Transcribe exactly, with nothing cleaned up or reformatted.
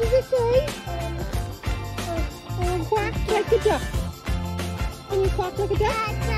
does it say? Oh, quack like a duck. Can you quack like a duck?